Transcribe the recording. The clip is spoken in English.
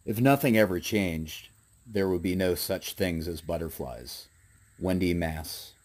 If nothing ever changed, there would be no such things as butterflies. Wendy Mass.